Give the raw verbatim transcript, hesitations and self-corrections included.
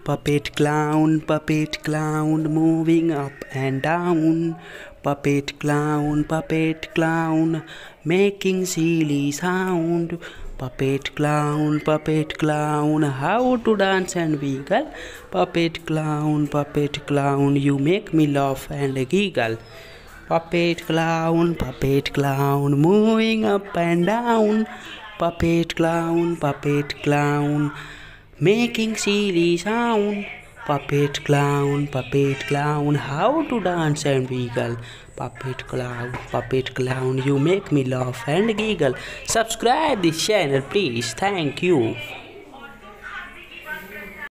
Puppet clown, puppet clown, moving up and down. Puppet clown, puppet clown, making silly sound. Puppet clown, puppet clown, how to dance and wiggle. Puppet clown, puppet clown, you make me laugh and giggle. Puppet clown, puppet clown, moving up and down. Puppet clown, puppet clown, making silly sound. Puppet clown, puppet clown, how to dance and wiggle. Puppet clown, puppet clown, you make me laugh and giggle. Subscribe this channel please. Thank you.